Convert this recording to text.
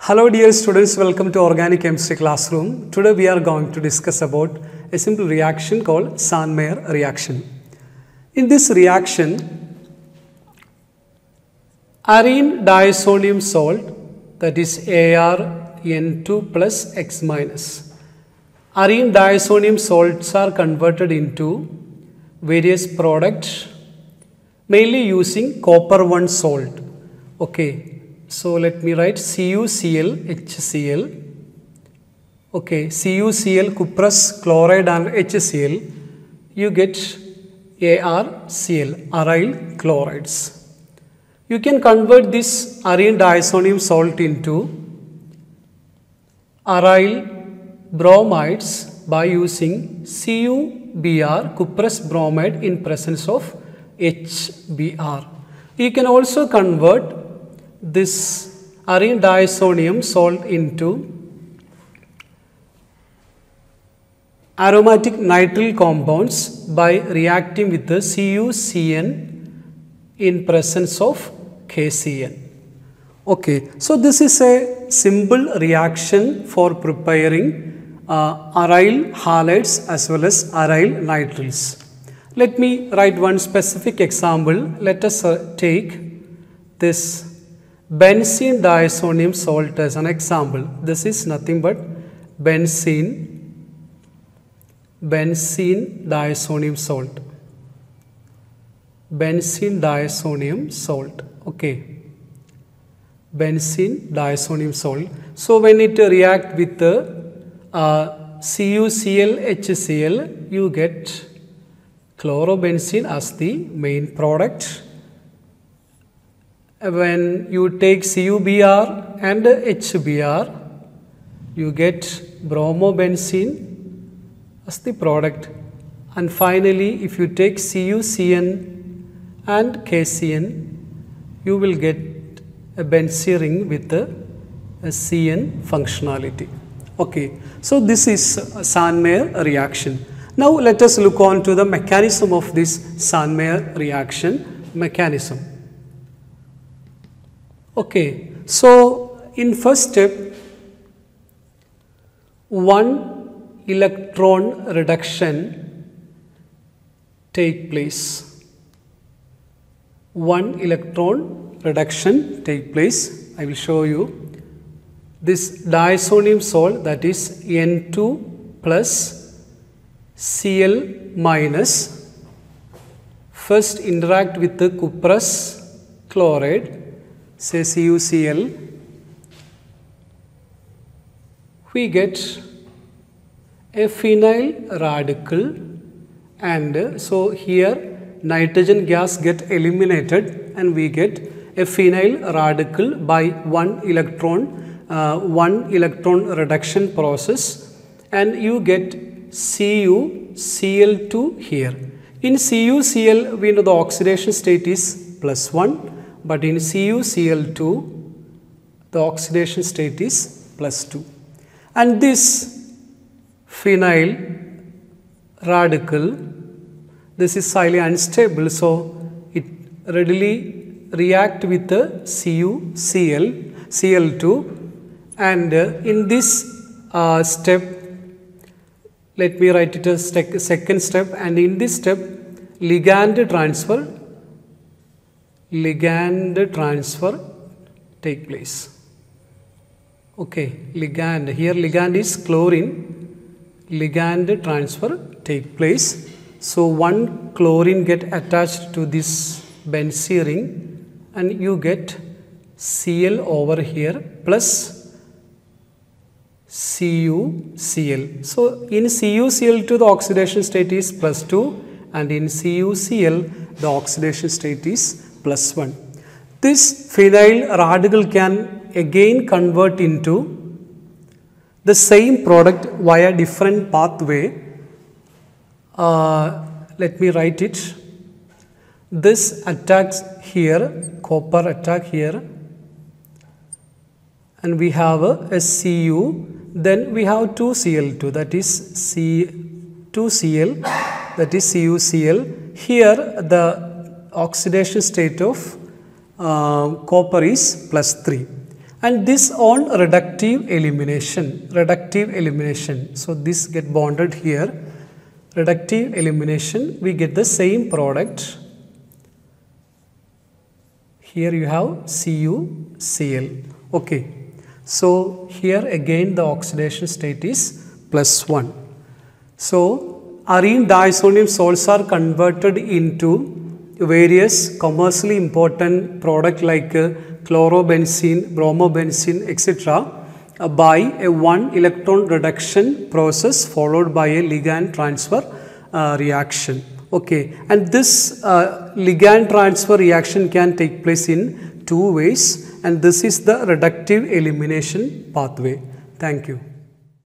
Hello dear students, welcome to Organic Chemistry Classroom. Today we are going to discuss about a simple reaction called Sandmeyer reaction. In this reaction, arene diazonium salt, that is ArN2 plus X minus. Arene diazonium salts are converted into various products, mainly using copper 1 salt. Okay. So let me write CuCl, HCl. Okay, CuCl, cuprous chloride and HCl. You get ArCl, aryl chlorides. You can convert this arene diazonium salt into aryl bromides by using CuBr, cuprous bromide, in presence of HBr. You can also convert this arene diazonium salt into aromatic nitrile compounds by reacting with the CuCN in presence of KCN. Okay, so this is a simple reaction for preparing aryl halides as well as aryl nitriles. Let me write one specific example. Let us take this benzene diazonium salt as an example. This is nothing but benzene diazonium salt. Benzene diazonium salt. Okay. Benzene diazonium salt. So when it react with the CuCl, HCl, you get chlorobenzene as the main product. When you take CuBr and HBr, you get bromobenzene as the product. And finally, if you take CuCN and KCN, you will get a benzene with the CN functionality. Okay, so this is Sandmeyer reaction. Now let us look on to the mechanism of this Sandmeyer reaction mechanism. Okay, so in first step, one electron reduction take place. One electron reduction take place. I will show you. This diazonium salt, that is N2 plus Cl minus, first interact with the cuprous chloride, say CuCl, we get a phenyl radical, and so here nitrogen gas get eliminated and we get a phenyl radical by one electron reduction process, and you get CuCl2 here. In CuCl, we know the oxidation state is +1. But in CuCl2, the oxidation state is +2. And this phenyl radical, this is highly unstable, so it readily react with the Cl2. And in this step, let me write it as second step, and in this step, ligand transfer take place. Okay, ligand, here ligand is chlorine, ligand transfer take place. So one chlorine get attached to this benzene ring and you get Cl over here plus CuCl. So in CuCl2 the oxidation state is +2 and in CuCl the oxidation state is +1. This phenyl radical can again convert into the same product via different pathway. Let me write it. This attacks here, copper attack here, and we have a Cu. Then we have 2Cl2, that is C2Cl, that is CuCl. Here the oxidation state of copper is +3. And this on reductive elimination. So this get bonded here. Reductive elimination, we get the same product. Here you have CuCl. Okay. So here again the oxidation state is +1. So arene diazonium salts are converted into various commercially important products like chlorobenzene, bromobenzene, etc. By a one electron reduction process followed by a ligand transfer reaction. Okay, and this ligand transfer reaction can take place in two ways, and this is the reductive elimination pathway. Thank you.